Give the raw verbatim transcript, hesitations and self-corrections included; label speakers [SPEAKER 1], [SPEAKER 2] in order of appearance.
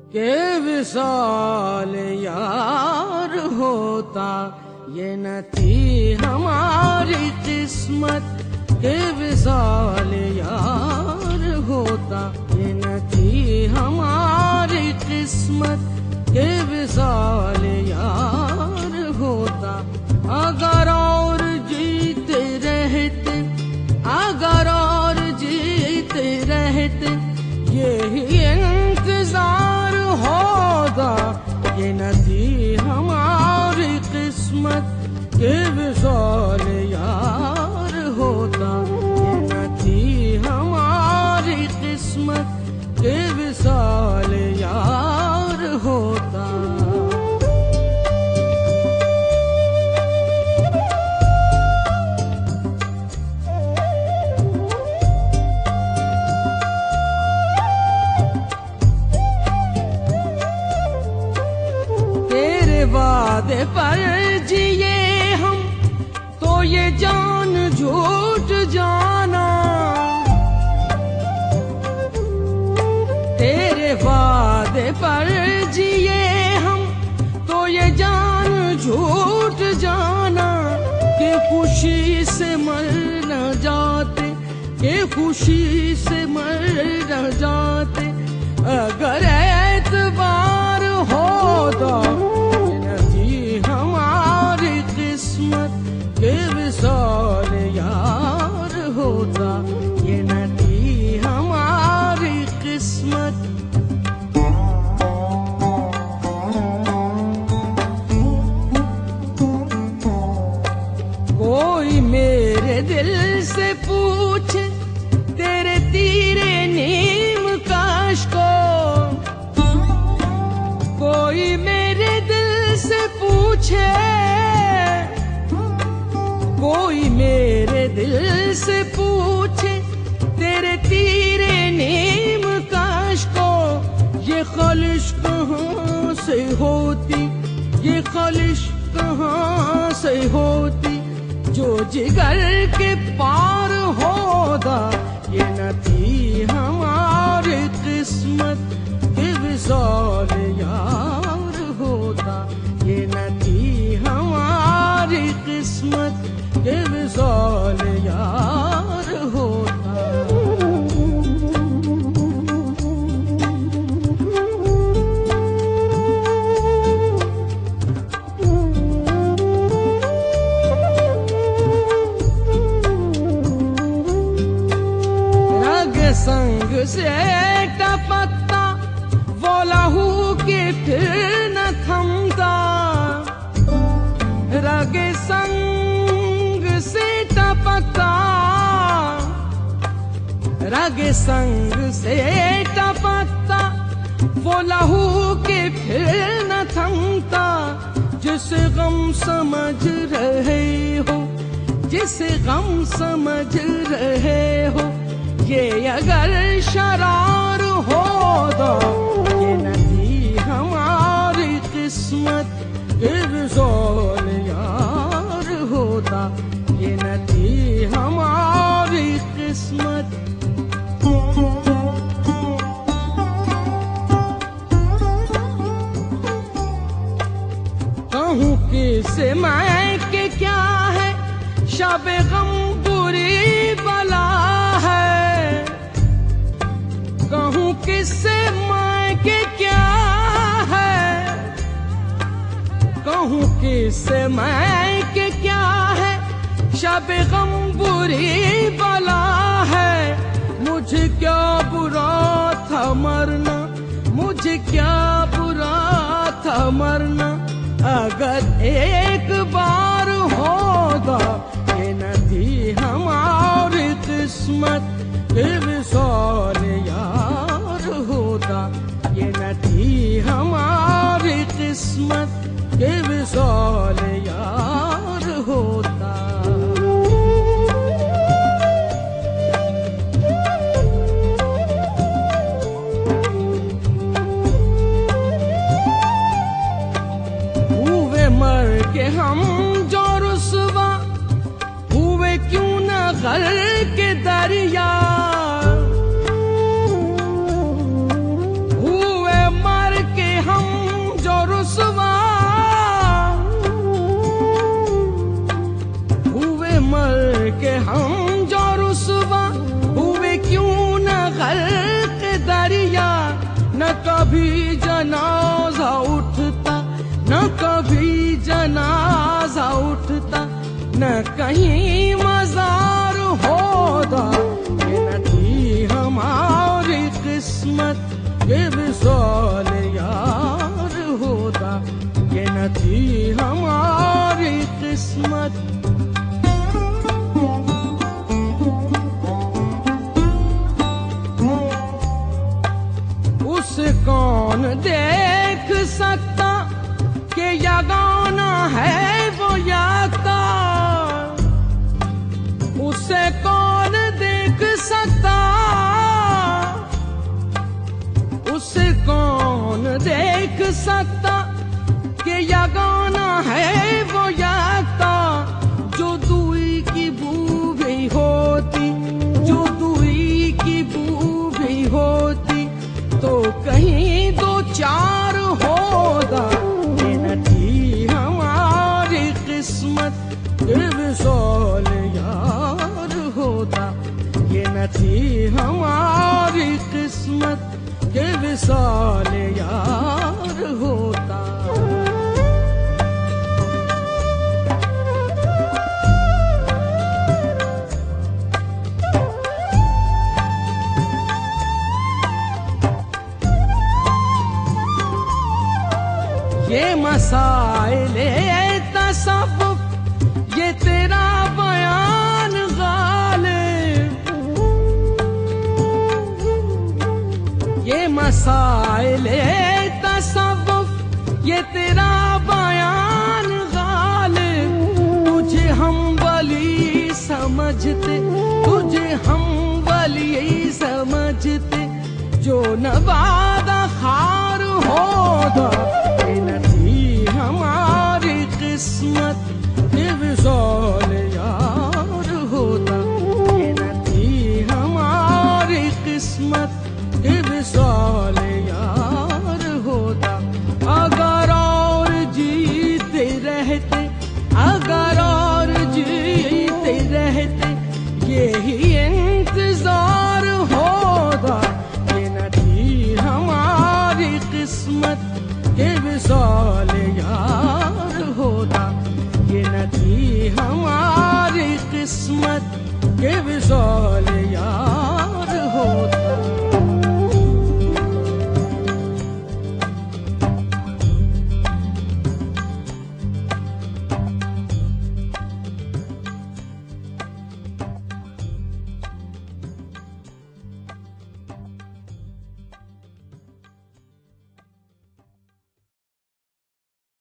[SPEAKER 1] के विशाल यार होता, ये न थी हमारी किस्मत। के विशाल यार होता, ये न थी हमारी किस्मत। के विशाल यार होता, अगर और जीते रहते, अगर और जीते रहते, यही इंतजार होता, ये न थी हमारी किस्मत। के विशाल यार होता, ये न थी हमारी किस्मत। के विशाल यार होता। वादे पर जिए हम तो ये जान झूठ जाना, तेरे वादे पर जिए हम तो ये जान झूठ जाना। कि खुशी से मर न जाते, कि खुशी से मर न जाते, अगर एतबार होता, हमारी किस्मत। के विशाल यार होता, ये न थी हमारी किस्मत। कोई मेरे दिल से पूछे तेरे तीरे नीम काश को, कोई मेरे दिल से पूछे, कोई मेरे दिल से पूछे तेरे तीरे नीम काश को। ये ख्वाहिश कहाँ से होती, ये ख्वाहिश कहाँ से होती, जो जिगर के पार होता, ये न थी हमारी किस्मत। के विशाल यार होता, ये न थी हमारी किस्मत। के विशाल यार होता। रग संग से टपकता वो लहू के फिर न थमता, रग संग से टपकता, रग संग से टपकता, वो लहू के फिर न थमता। जिसे गम समझ रहे हो, जिसे गम समझ रहे हो, ये अगर शरार होता, ये न थी हमारी किस्मत। के विशाल यार होता, ये न थी हमारी किस्मत। कहूँ किसे मैं के क्या है, शब गम बुरी बला है। कहूँ किसे मैं के क्या है, कहूँ किसे मैं के क्या है, शब गम बुरी बला है। मुझे क्या बुरा था मरना, मुझे क्या बुरा था मरना, अगर एक बार होता, ये न थी हमारी किस्मत। के विशाल यार होता, ये न थी हमारी किस्मत। के विशाल यार होता। हुए मर के हम जो रुसवा हुए, क्यों न गर्क के दरिया, हुए मर कभी जनाजा उठता, न कभी जनाजा उठता, न कहीं मजार होता। ये न थी हमारी किस्मत के विशाल यार होता, ये न थी हमारी किस्मत। उसे कौन देख सकता कि यगाना है वो याता, उसे कौन देख सकता, उसे कौन देख सकता कि यगाना है वो याता। जो दुई की बू भी होती, जो दुई की बू भी होती, तो कहीं दो चार होता। ये न थी हमारी किस्मत के विशाल यार होता, ये न थी हमारी किस्मत के विशाल यार होता। ये मसाइले तसव्वुफ, ये तेरा बयान गालिब, ये मसाइले तसव्वुफ, ये तेरा बयान गालिब। तुझे हम वली समझते, तुझे हम वली समझते, जो नवादा खार होता। ये न थी हमारी किस्मत के विशाल यार होता, ये न थी हमारी किस्मत के विशाल यार होता। अगर और जीते रहते, अगर और जीते रहते, यही इंतजार होता। ये न थी हमारी किस्मत के विशाल यार होता, ये न थी हमारी किस्मत के विशाल यार।